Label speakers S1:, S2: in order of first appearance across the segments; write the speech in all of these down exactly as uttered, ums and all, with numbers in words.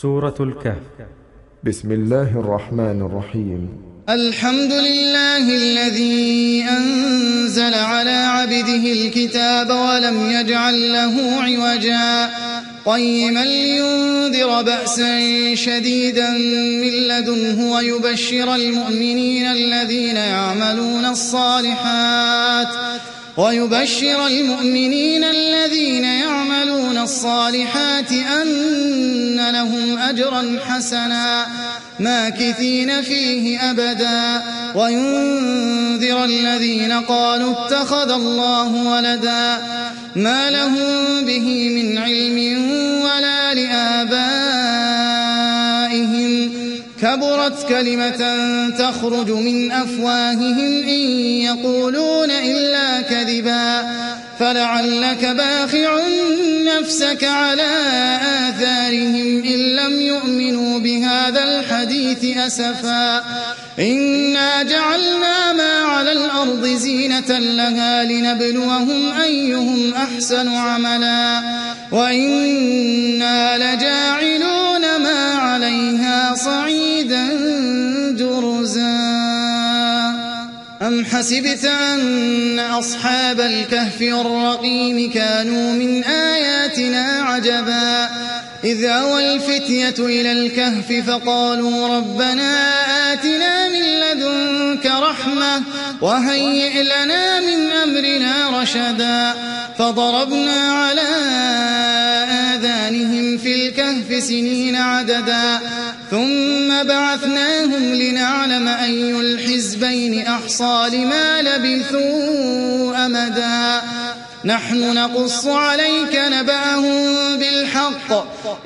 S1: سورة الكهف.
S2: بسم الله الرحمن الرحيم.
S3: الحمد لله الذي أنزل على عبده الكتاب ولم يجعل له عوجا قيما لينذر بأسا شديدا من لدنه ويبشر المؤمنين الذين يعملون الصالحات ويبشر المؤمنين الذين يعملون الصالحات أن لهم أجرا حسنا ماكثين فيه أبدا وينذر الذين قالوا اتخذ الله ولدا ما لهم به من علم ولا لآبائهم كبرت كلمة تخرج من أفواههم إن يقولون إلا كذبا فلعلك باخع نفسك على آثارهم إن لم يؤمنوا بهذا الحديث أسفا إنا جعلنا ما على الأرض زينة لها لنبلوهم أيهم أحسن عملا وإنا لجاعلون ما عليها صعيدا جرزا أم حسبت أن أصحاب الكهف والرقيم كانوا من آياتنا عجبا إذ أوى الفتية إلى الكهف فقالوا ربنا آتنا من لدنك رحمة وهيئ لنا من أمرنا رشدا فضربنا على آذانهم في الكهف سنين عددا ثم بعثناهم لنعلم أي الحزبين أحصى لما لبثوا أمدا نحن نقص عليك نبأهم بالحق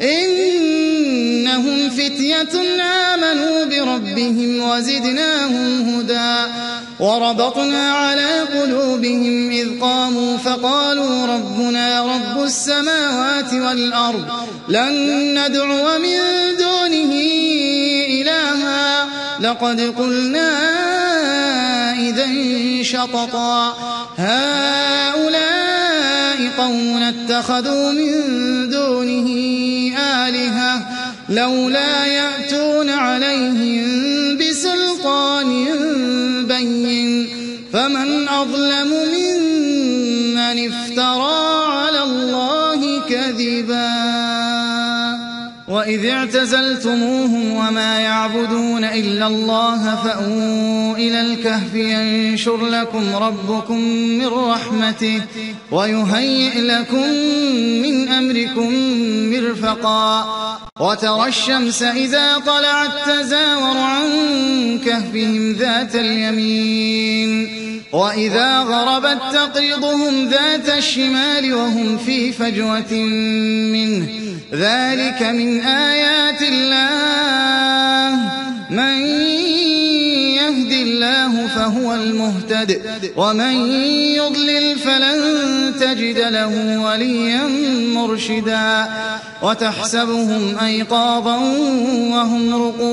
S3: إنهم فتية آمنوا بربهم وزدناهم هدى وربطنا على قلوبهم إذ قاموا فقالوا ربنا رب السماوات والأرض لن ندعو من دونه إلها لقد قلنا إذا شططا هؤلاء قوم اتخذوا من دونه آلهة لولا يأتون عليهم بسلطان بين فمن أظلم ممن افترى على الله كذبا وإذ اعتزلتموهم وما يعبدون إلا الله فأووا إلى الكهف ينشر لكم ربكم من رحمته ويهيئ لكم من أمركم مرفقا وترى الشمس إذا طلعت تزاور عن كهفهم ذات اليمين وإذا غربت تقرضهم ذات الشمال وهم في فجوة منه ذلك من آيات الله من يهد الله فهو المهتد ومن يضلل فلن تجد له وليا مرشدا وتحسبهم أيقاظا وهم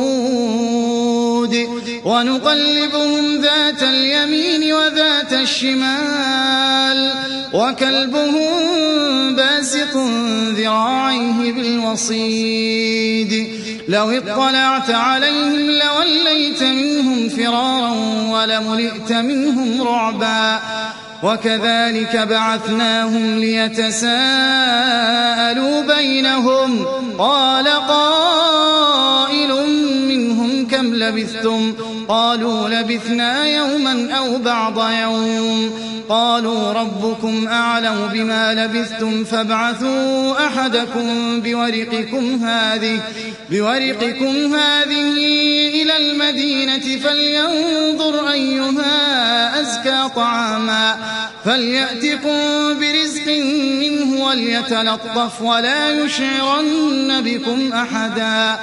S3: رقود ونقلبهم ذات اليمين وذات الشمال وكلبهم باسط ذراعيه بالوصيد لو اطلعت عليهم لوليت منهم فرارا ولملئت منهم رعبا وكذلك بعثناهم ليتساءلوا بينهم قال قائل منهم كم لبثتم قالوا لبثنا يوما أو بعض يوم قالوا ربكم أعلم بما لبثتم فابعثوا أحدكم بورقكم هذه بورقكم هذه إلى المدينة فلينظر أيها أزكى طعاما فليأتكم برزق منه وليتلطف ولا يشعرن بكم أحدا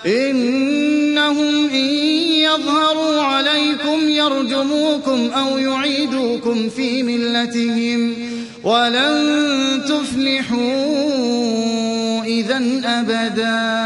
S3: إنهم إن يظهروا عليكم يرجموكم أو يعيدوكم في ملتهم ولن تفلحوا إذن أبدا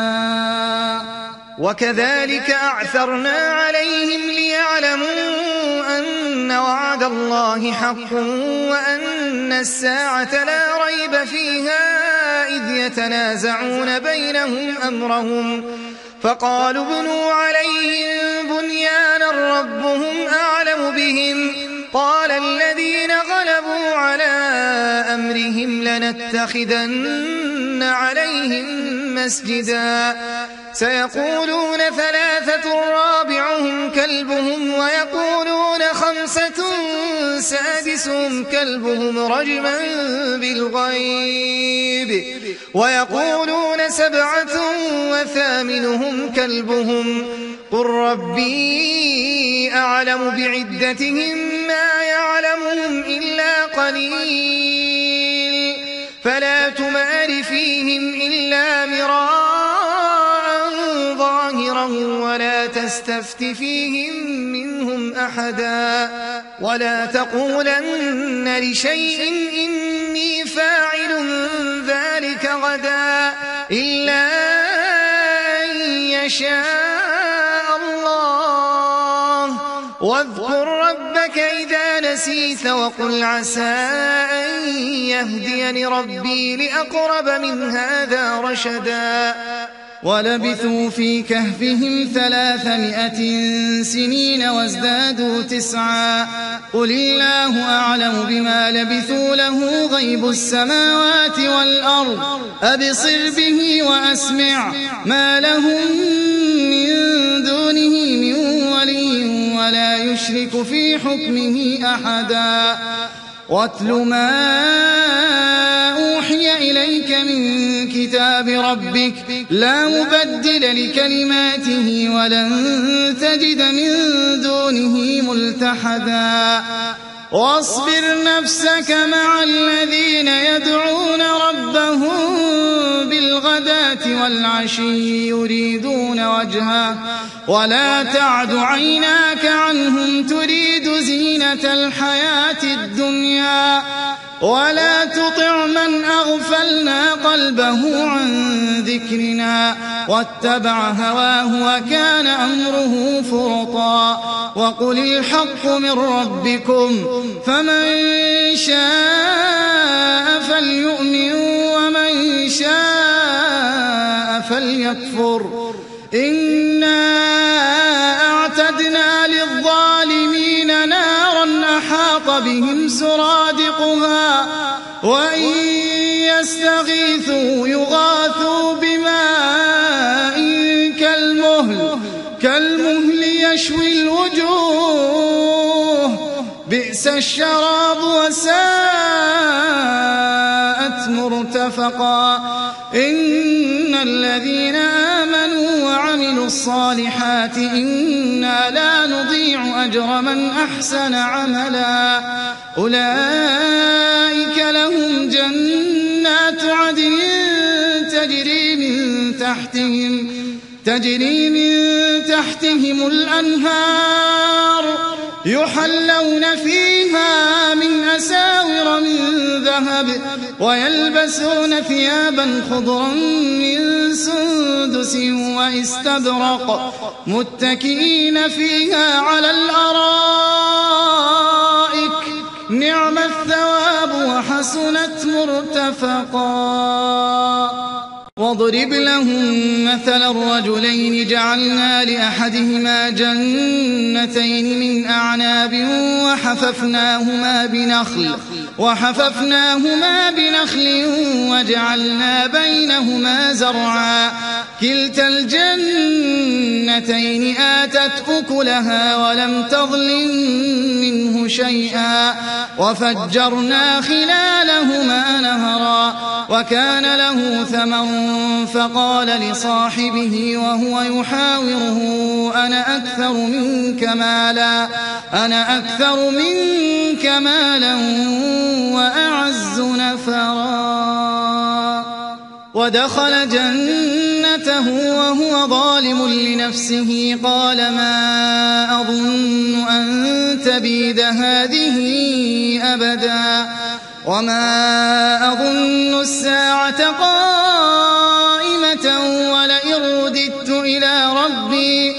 S4: وكذلك أعثرنا عليهم ليعلموا أن وعد الله حق وأن الساعة لا ريب فيها إذ يتنازعون بينهم أمرهم فقالوا ابنوا عليهم بنيانا ربهم أعلم بهم قال الذين غلبوا على أمرهم لنتخذن عليهم مسجدا سيقولون ثلاثة رابعهم كلبهم ويقولون خمسة سادسهم كلبهم رجما بالغيب ويقولون سبعة وثامنهم كلبهم قل ربي أعلم بعدتهم ما يعلمهم إلا قليل فلا تمار فيهم إلا مراء ظاهرا ولا تستفت فيهم منهم أحدا ولا تقولن لشيء إني فاعل ذلك غدا إلا أن يشاء الله واذكر ربك إذا نسيت وقل عسى أن يهديني ربي لأقرب من هذا رشدا
S3: ولبثوا في كهفهم ثلاثمائة سنين وازدادوا تسعا قل الله أعلم بما لبثوا له غيب السماوات والأرض أبصر به وأسمع ما لهم من دونه من ولي ولا يشرك في حكمه أحدا واتل ما أوحي إليك من كتاب ربك لا مبدل لكلماته ولن تجد من دونه ملتحدا واصبر نفسك مع الذين يدعون ربهم بالغداة والعشي يريدون وجهه ولا تعد عيناك عنهم تريد زينة الحياة الدنيا ولا تطع من أغفلنا قلبه عن ذكرنا واتبع هواه وكان أمره فرطا وقل الحق من ربكم فمن شاء فليؤمن ومن شاء فليكفر إنا أعتدنا للظالمين نارا أحاط بهم سرادقها وإن يستغيثوا يغاثوا بماء كالمهل كالمهل يشوي الوجوه بئس الشراب وساءت مرتفقا إن الذين آمنوا وعملوا الصالحات إنا لا نضيع أجر من أحسن عملا أولئك لهم جنات عدن تجري من تحتهم تجري من تحتهم الأنهار يحلون فيها من أساور من ذهب ويلبسون ثيابا خضرا من سندس واستبرق متكئين فيها على الأرائك نعم الثواب وحسنت مرتفقا واضرب لهم مثل الرجلين جعلنا لأحدهما جنتين من أعناب وحففناهما بنخل وحففناهما بنخل وجعلنا بينهما زرعا كلتا الجنتين آتت أكلها ولم تظلم منه شيئا وفجرنا خلالهما نهرا وكان له ثمر فقال لصاحبه وهو يحاوره أنا أكثر منك مالا أنا أكثر منك مالا وأعز نفرا ودخل جنته وهو ظالم لنفسه قال ما أظن أن تبيد هذه أبدا وما أظن الساعة قائمة ولئن رددت إلى ربي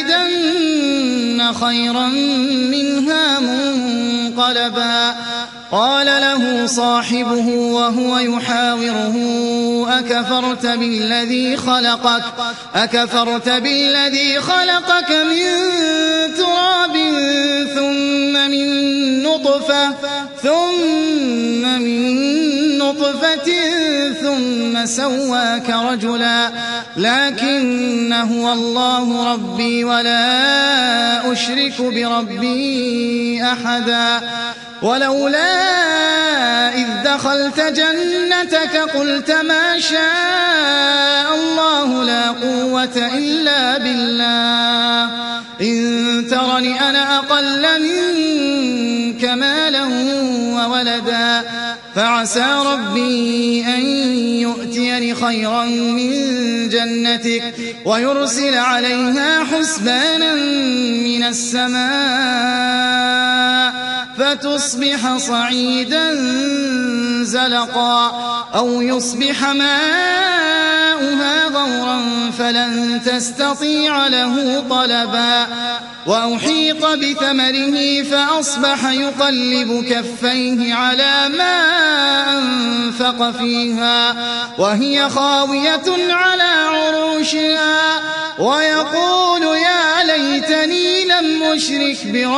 S3: لأجدن خيرا منها منقلبا
S4: قال له صاحبه وهو يحاوره أكفرت بالذي خلقك أكفرت بالذي خلقك من تراب ثم من نطفة ثم من نطفة ثم سواك رجلا لكن هو الله ربي ولا أشرك بربي أحدا ولولا إذ دخلت جنتك قلت ما شاء الله لا قوة إلا بالله إن ترني أنا أقل منك مالا وولدا فعسى ربي أن يؤتيني خيرا من جنتك ويرسل عليها حسبانا من السماء فتصبح صعيدا زلقا أو يصبح ماؤها غورا فلن تستطيع له طلبا وأحيط بثمره فأصبح يقلب كفيه على ما أنفق فيها وهي خاوية على عروشها ويقول يا ليتني لم أشرك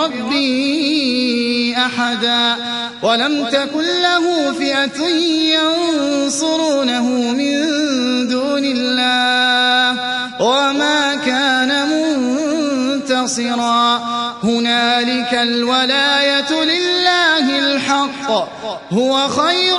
S4: بربي أحدا ولم تكن له فئة ينصرونه من دون الله وما كان منتصرا هنالك الولاية لله الحق هو خير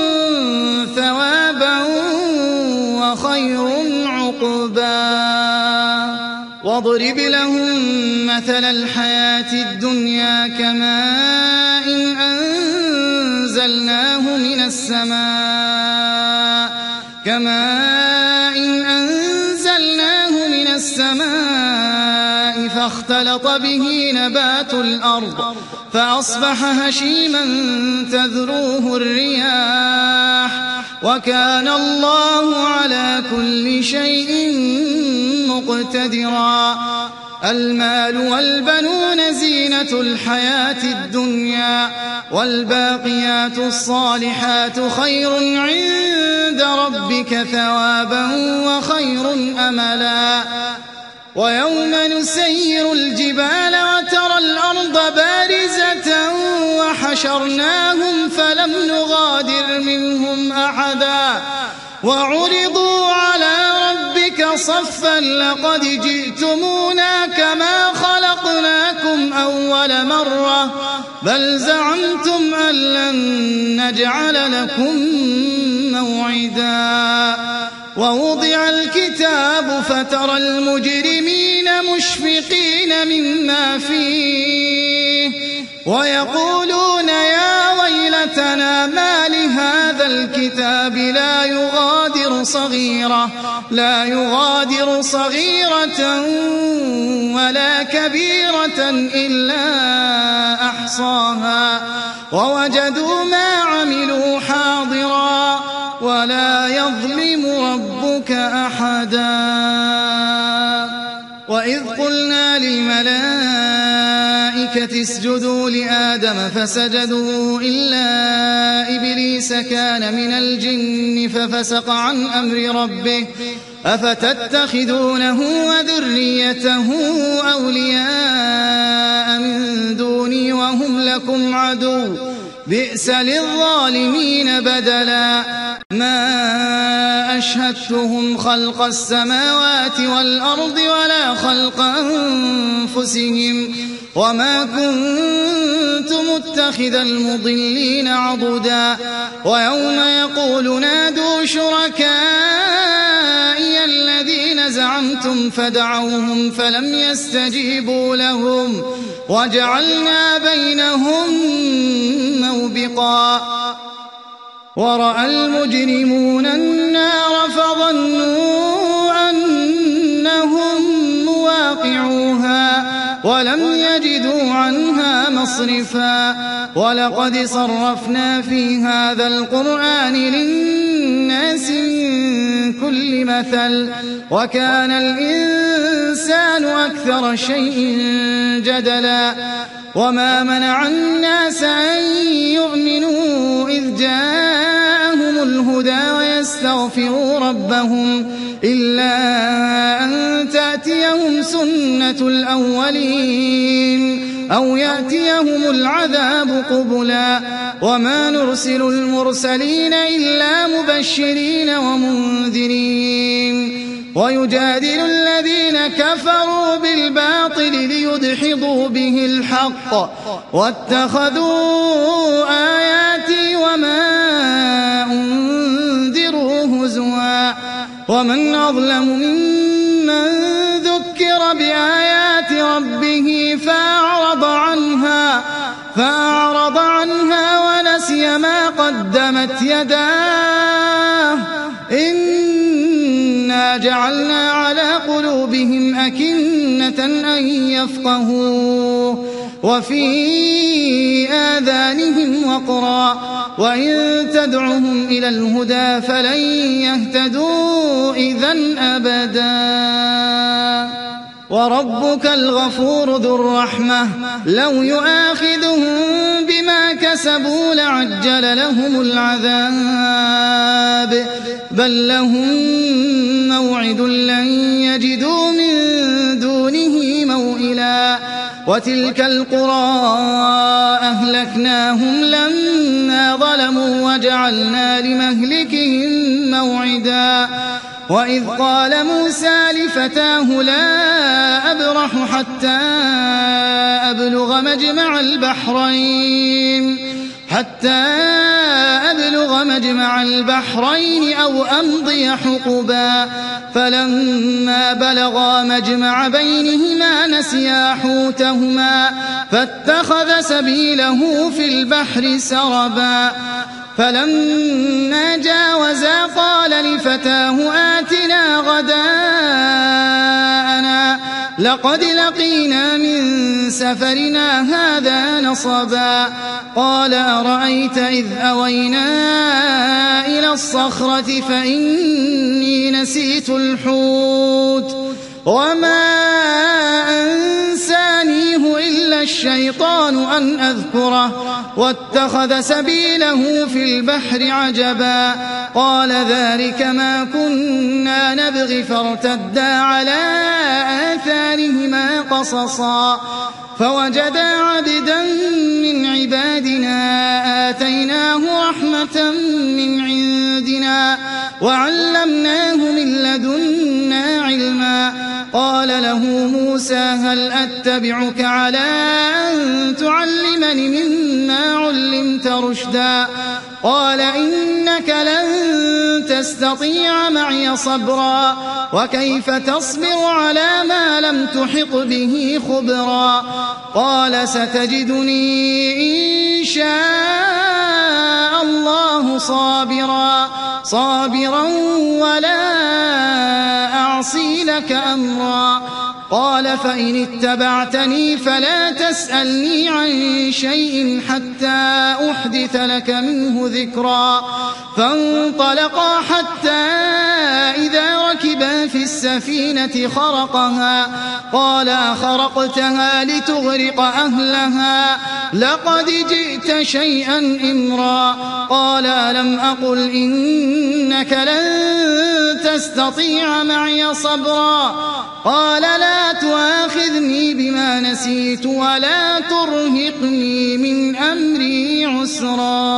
S4: ثوابا وخير عقبا واضرب لهم مثل الحياة الدنيا كماء إن أنزلناه من السماء كماء إن أنزلناه من السماء فاختلط به نبات الأرض فأصبح هشيما تذروه الرياح وكان الله على كل شيء مقتدرا المال والبنون زينة الحياة الدنيا والباقيات الصالحات خير عند ربك ثوابا وخير أملا ويوم نسير الجبال وترى الأرض بارزة وحشرناهم فلم نغادر منهم أحدا وعرضوا على ربك صفا لقد جئتمونا كما خلقناكم أول مرة بل زعمتم أن لن نجعل لكم موعدا ووضع الكتاب فترى المجرمين مشفقين مما فيه ويقولون يا ويلتنا ما لهذا الكتاب لا يغادر صغيرة لا يغادر صغيرة ولا كبيرة إلا أحصاها ووجدوا ما عملوا حاضرا ولا يظلم ربك أحدا وإذ قلنا للملائكة اسجدوا لآدم فسجدوا إلا إبليس كان من الجن ففسق عن أمر ربه أفتتخذونه وذريته أولياء من دوني وهم لكم عدو بئس للظالمين بدلا ما أشهدتهم خلق السماوات والأرض ولا خلق أنفسهم وما كنت متخذ المضلين عضدا ويوم يقول نادوا شركائي الذين زعمتم فدعوهم فلم يستجيبوا لهم وجعلنا بينهم موبقا ورأى المجرمون النار فظنوا أنهم مواقعوها ولم يجدوا عنها مصرفا ولقد صرفنا في هذا القرآن للناس من كل مثل وكان الإنسان أكثر شيء جدلا
S3: وما منع الناس أن يؤمنوا إذ جاءهم الهدى ويستغفروا ربهم إلا أن تأتيهم سنة الأولين أو يأتيهم العذاب قبلا وما نرسل المرسلين إلا مبشرين ومنذرين ويجادل الذين كفروا بالباطل ليدحضوا به الحق واتخذوا آياتي وما أنذروا هزوا ومن أظلم ممن ذكر بآيات ربه فأعرض عنها فأعرض عنها ونسي ما قدمت يداه إنا جعلنا على قلوبهم أكنة أن يفقهوه وفي آذانهم وقرا وإن تدعهم إلى الهدى فلن يهتدوا إذن أبدا وربك الغفور ذو الرحمة لو يؤاخذهم بما كسبوا لعجل لهم العذاب بل لهم موعد لن يجدوا من دونه موئلا وتلك القرى أهلكناهم لما ظلموا وجعلنا لمهلكهم موعدا وإذ قال موسى لفتاه لا أبرح حتى أبلغ مجمع البحرين حتى أبلغ مجمع البحرين أو أمضي حقبا فلما بلغا مجمع بينهما نسيا حوتهما فاتخذ سبيله في البحر سربا فلما جاوزا قال لفتاه آتنا غداءنا لقد لقينا من سفرنا هذا نصبا قال أرأيت إذ أوينا إلى الصخرة فإني نسيت الحوت وما أنسانيه إلا الشيطان أن أذكره واتخذ سبيله في البحر عجبا قال ذلك ما كنا نبغي فارتدا على آثارهما قصصا فوجدا عبدا من عبادنا آتيناه رحمة من عندنا وعلمناه من لدنا علما قال له موسى هل أتبعك على أن تعلمني مما علمت رشدا قال إنك لن تستطيع معي صبرا وكيف تصبر على ما لم تحط به خبرا قال ستجدني إن شاء الله صابرا صابرا ولا أعصي لك أمرا قال فإن اتبعتني فلا تسألني عن شيء حتى أحدث لك منه ذكرا فانطلقا حتى إذا ركبا في السفينة خرقها قال أخرقتها لتغرق أهلها لقد جئت شيئا إمرا قال ألم أقل إنك لن تستطيع معي صبرا قال لا تؤاخذني بما نسيت ولا ترهقني من أمري عسرا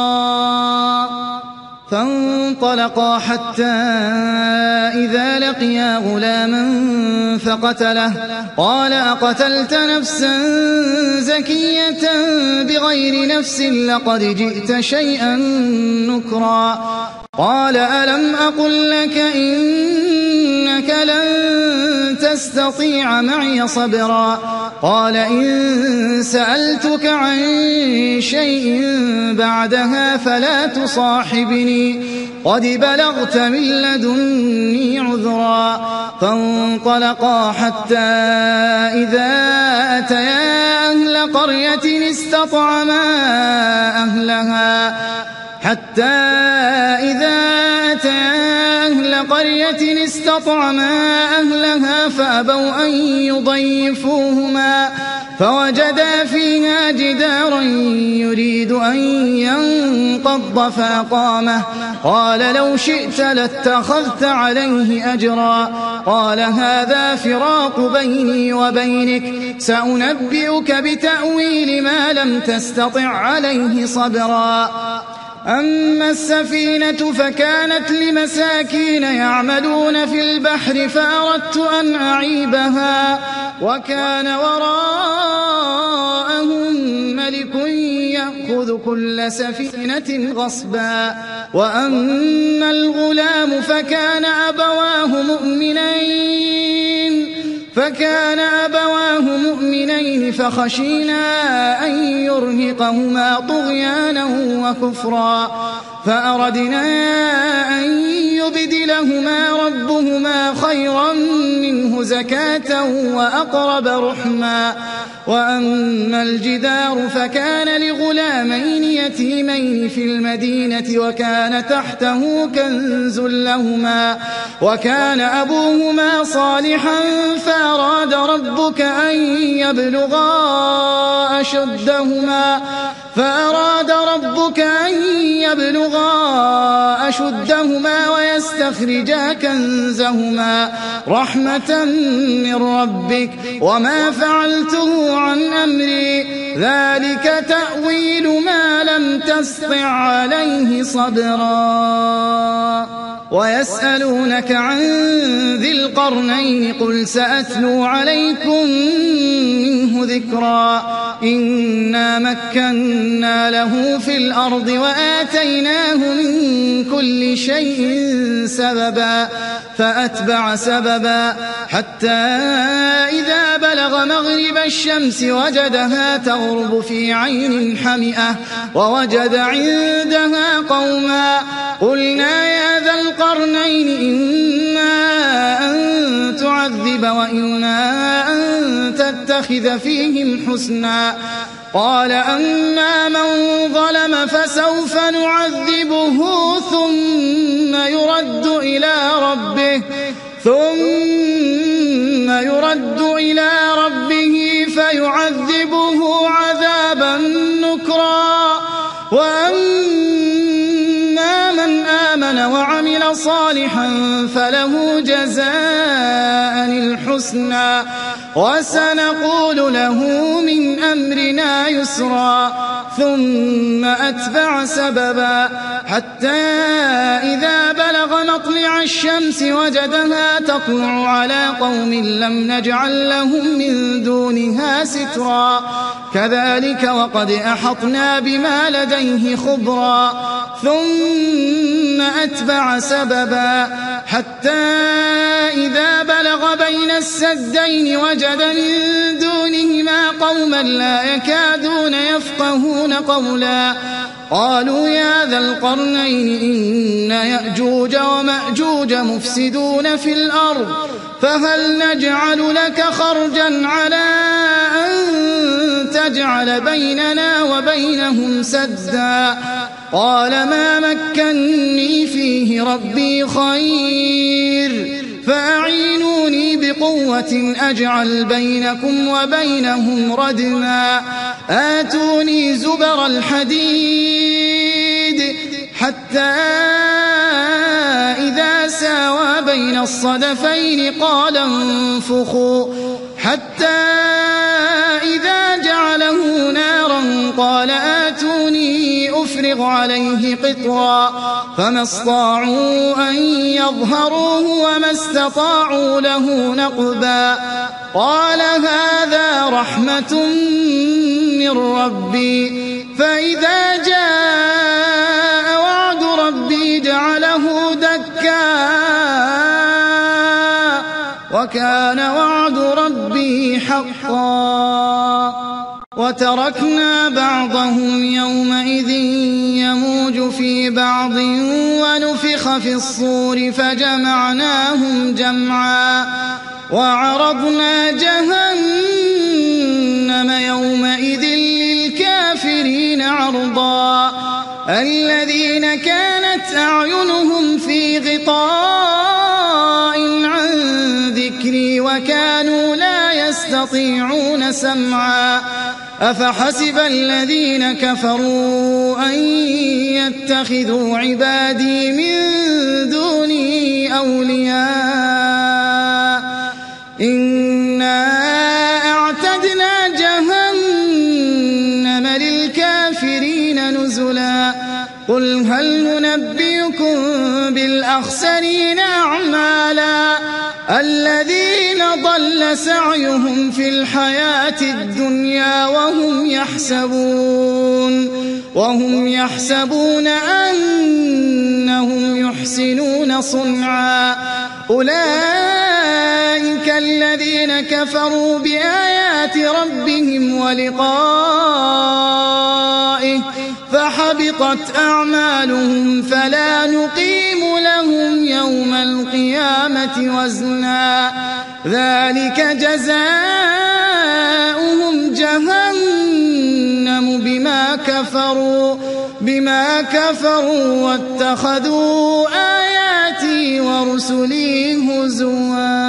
S3: فانطلقا حتى إذا لقيا غلاما فقتله قال أقتلت نفسا زكية بغير نفس لقد جئت شيئا نكرا قال ألم أقل لك إنك لن تستطيع معي صبرا قال إن سألتك عن شيء بعدها فلا تصاحبني قد بلغت من لدني عذرا فانطلقا حتى إذا أتيا أهل قرية استطعما أهلها حتى إذا أتيا أهل قرية استطعما أهلها فأبوا أن يضيفوهما فوجدا فيها جدارا يريد أن ينقض فأقامه قال لو شئت لاتخذت عليه أجرا قال هذا فراق بيني وبينك سأنبئك بتأويل ما لم تستطع عليه صبرا أما السفينة فكانت لمساكين يعملون في البحر فأردت أن أعيبها وكان وراءهم ملك يأخذ كل سفينة غصبا وأما الغلام فكان أبواه مؤمنين فكان أبواه مؤمنين فخشينا أن يرهقهما طغيانا وكفرا فأردنا أن يبدلهما ربهما خيرا منه زكاة وأقرب رحما وأما الجدار فكان لغلامين يتيمين في المدينة وكان تحته كنز لهما وكان أبوهما صالحا فأراد ربك أن يبلغا أشدهما فأراد ربك أن يبلغا أشدهما ويستخرجا كنزهما رحمة من ربك وما فعلته عن أمري ذلك تأويل ما لم تستطع عليه صبرا ويسألونك عن ذي القرنين قل سأتلو عليكم منه ذكرا إنا مكنا له في الأرض وآتيناه من كل شيء سببا فأتبع سببا حتى إذا بلغ مغرب الشمس وجدها تغرب في عين حمئة ووجد عندها قوما قلنا يا ذا القرنين إما أن تعذب وإما أن تتخذ فيهم حسنا قال أما من ظلم فسوف نعذبه ثم يرد إلى ربه ثم يرد إلى ربه فيعذبه عذابا نكرا وأما من آمن وعمل صالحا فله جزاء الحسنى وسنقول له من أمرنا يسرا ثم أتبع سببا حتى إذا بلغ مطلع الشمس وجدها تطلع على قوم لم نجعل لهم من دونها سترا كذلك وقد أحطنا بما لديه خبرا ثم أتبع سببا حتى إذا بلغ بين السدين وجد من دونهما قوما لا يكادون يفقهون قولا قالوا يا ذا القرنين إن يأجوج ومأجوج مفسدون في الأرض فهل نجعل لك خرجا على أن تجعل بيننا وبينهم سدا قال ما مكني فيه ربي خير فأعينوني بقوة أجعل بينكم وبينهم ردما آتوني زبر الحديد حتى إذا ساوى بين الصدفين قال انفخوا حتى إذا جعله نارا قال آتوني أفرغ عليه قطرا فما استطاعوا أن يظهروه وما استطاعوا له نقبا قال هذا رحمة من ربي فإذا جاء وعد ربي جعله دكا وكان وعد ربي حقا وتركنا بعضهم يومئذ يموج في بعض ونفخ في الصور فجمعناهم جمعا وعرضنا جهنم يومئذ للكافرين عرضا الذين كانت أعينهم في غطاء عن ذكري وكانوا لا يستطيعون يستطيعون سمعا أفحسب الذين كفروا أن يتخذوا عبادي من دوني أولياء إنا أعتدنا جهنم للكافرين نزلا قل هل ننبئكم بالأخسرين أعمالا الذين ضل سعيهم في الحياة الدنيا وهم يحسبون وهم يحسبون أنهم يحسنون صنعا أولئك الذين كفروا بآيات ربهم ولقائه فحبطت أعمالهم فلا نقيم لهم يوم القيامة وزنا ذلك جزاؤهم جهنم بما كفروا بما كفروا واتخذوا آياتي ورسلي هزوا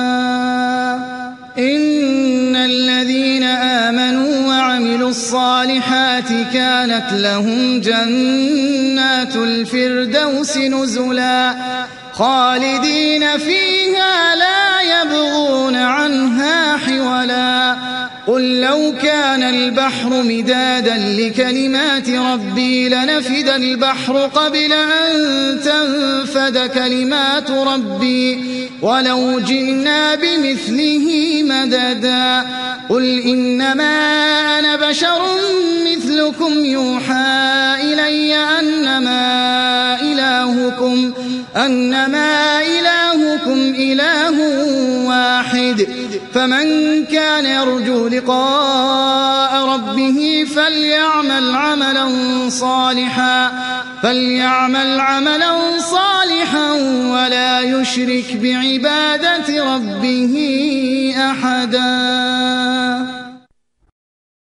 S3: إن الذين آمنوا وعملوا الصالحات كانت لهم جنات الفردوس نزلا خالدين فيها لا يبغون عنها حولا قل لو كان البحر مدادا لكلمات ربي لنفد البحر قبل أن تنفد كلمات ربي ولو جئنا بمثله مددا قل إنما أنا بشر مثلكم يوحى إلي أنما إلهكم أنما إلهكم إله واحد فمن كان يرجو لقاء ربه فليعمل عملا صالحا فليعمل عملا صالحا ولا يشرك بعبادة ربه أحدا.